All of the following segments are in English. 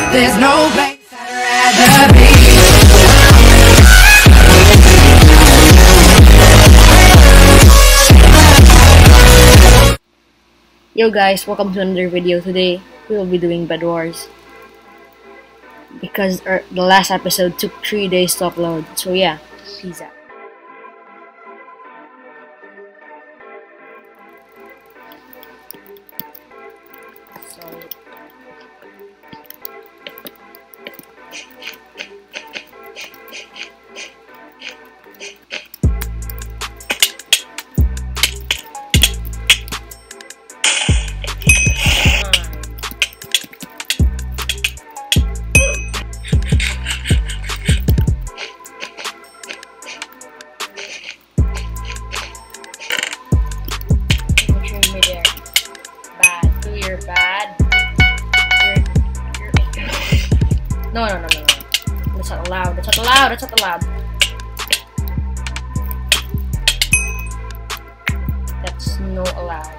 There's no place I'd rather be. Yo guys, welcome to another video. Today we will be doing Bedwars because the last episode took 3 days to upload. So yeah, peace out. No. That's not allowed. That's not allowed. That's not allowed. That's no allowed.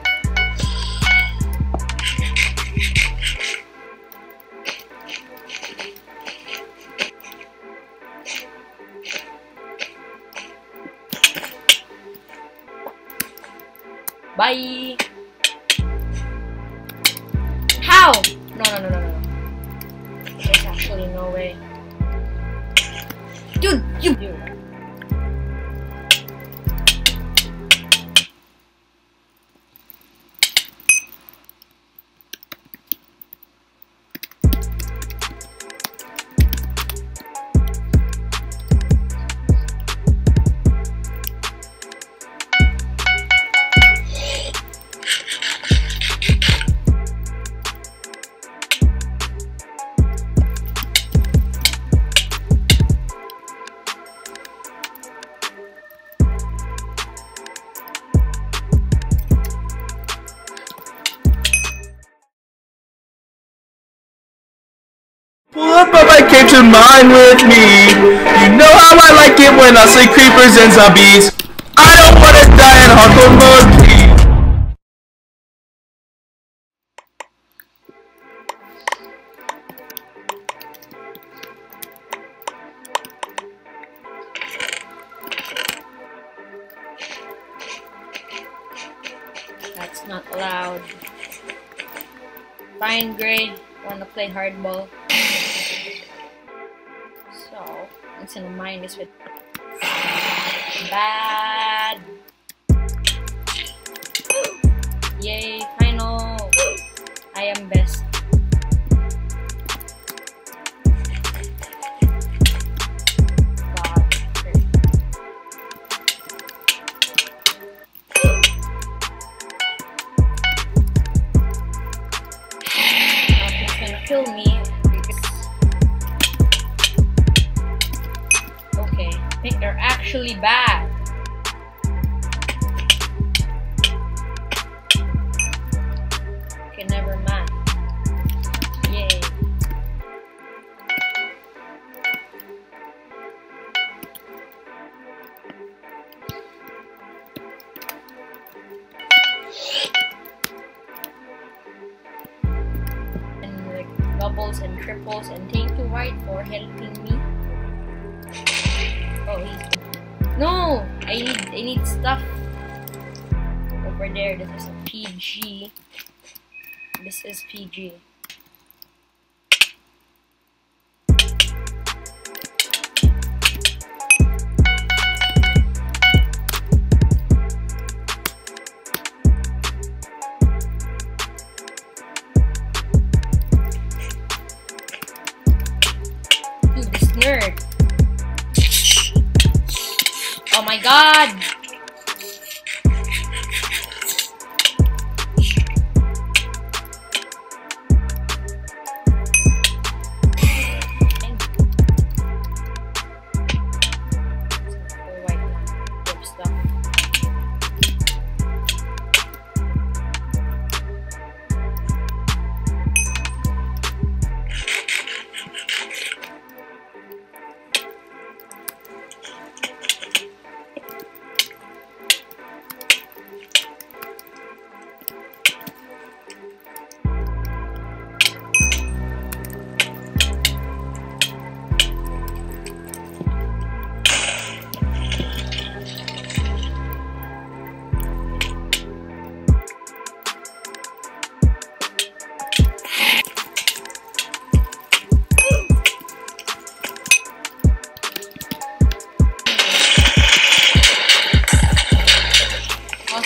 Bye. How? No. There's actually no way. Dude, you. Pull up on my came to mine with me. You know how I like it when I say creepers and zombies. I don't wanna die in hardcore mode, please. That's not allowed. Fine, grade. Wanna play hardball? So, it's gonna mine this with bad. Yay, final. I am best. God. Nothing's gonna kill me. They're actually bad. Okay, never mind. Yay. And like doubles and triples, and thank you, White, for helping me. Oh, no! I need stuff over there. This is a PG. This is PG. Dude, this nerd. Oh my god!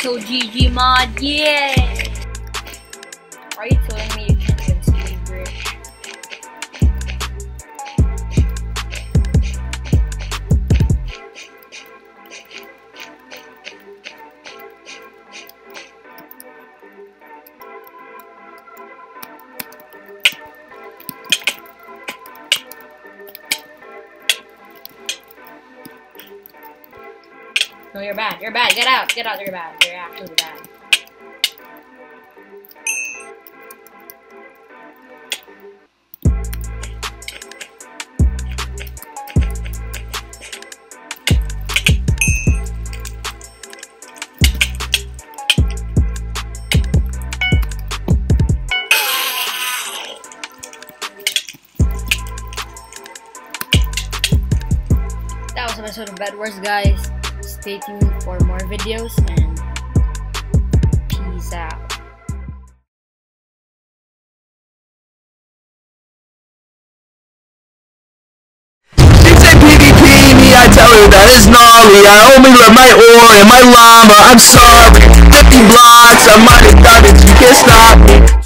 Hypixel GG mod, yeah! Are you telling me you can't even see bridge? No, you're bad. You're bad. Get out. Get out. You're bad. You're absolutely bad. That was an episode of Bedwars, guys. Stay tuned for more videos and peace out. She said PvP me, I tell her that is gnarly. I only love my ore and my llama, I'm sorry. 50 blocks, I might have done it, you can't stop me.